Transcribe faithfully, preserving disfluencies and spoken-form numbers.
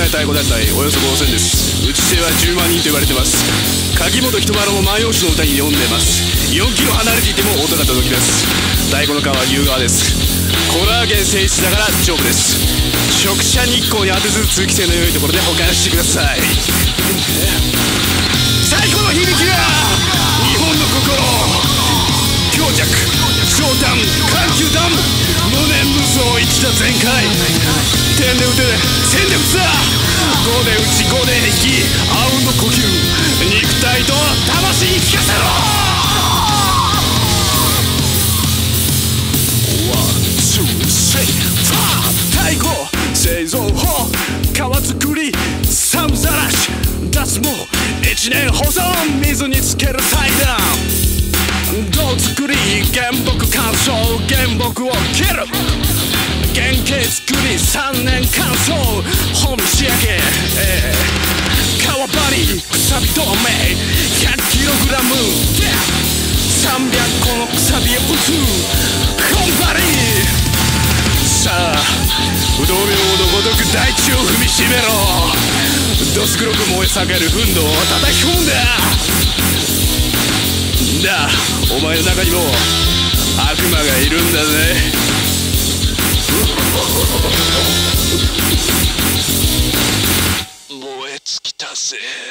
ない太鼓団体およそごせんです。打ち手はじゅうまんにんと言われてます。鍵本人丸も万葉集の歌に読んでます。よんキロ離れていても音が届きます。太鼓の皮は牛革です。コラーゲン性質だから丈夫です。直射日光に当てず通気性の良いところで保管してください。太鼓の響きは日本の心、強弱昇胆緩急弾、無念無双一打全開。点で打て線で打つだ、五で打ち五で引き、あうんの呼吸、肉体と魂に聞かせろ。太鼓製造法、皮作り寒ざらし脱毛一年保存、水につける祭壇、銅作り原木乾燥、原木を切る原型作りさんねん乾燥、本仕上げ、えー、皮張りくさび透明 ひゃくキログラム さんびゃっこのくさびを打つ本張り。さあ不動明のごとく大地を踏みしめろ。どす黒く燃え盛る憤怒を叩き込んだ。だお前の中にも悪魔がいるんだぜ。燃え尽きたぜ。